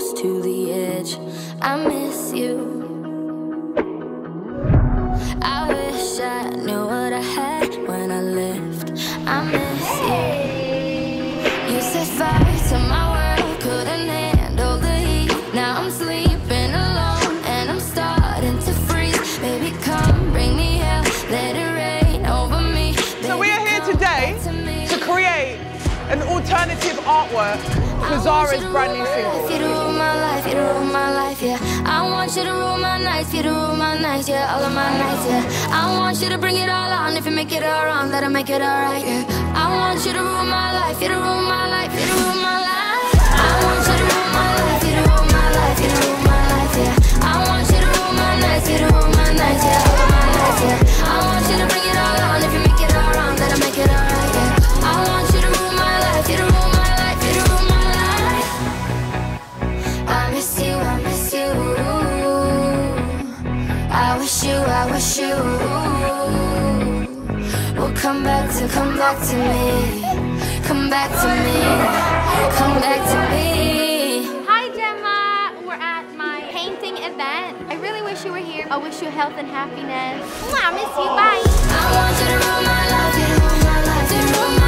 close to the edge. I miss you. I wish I knew what I had when I left. I miss you. You set fire to my world, couldn't handle the heat. Now I'm sleeping alone and I'm starting to freeze. Baby, come bring me hell, let it rain over me. So we are here today to create an alternative artwork for Zara's brand new single. You to rule my life, you to rule my life, yeah. I want you to rule my nights, you to rule my nights, yeah. All of my nights, yeah. I want you to bring it all on. If you make it all wrong, that'll make it all right, yeah. I want you to rule my life, you to rule my life, you to rule my life. I want you to rule my life, you to rule my life, you to rule my life, yeah. I want you to rule my nights, you to rule my nights, yeah. All of my nights, yeah. I want you to bring it all on. If you make it all wrong, that'll make it all right, yeah. I want you to rule my life, you to rule my life, you to rule my life. I miss you, I miss you. I wish you will come back to me. Come back to me. Come back to me. Hi Gemma, we're at my painting event. I really wish you were here. I wish you health and happiness. I miss you, bye. I want you to rule my life, you to rule my life, you to rule my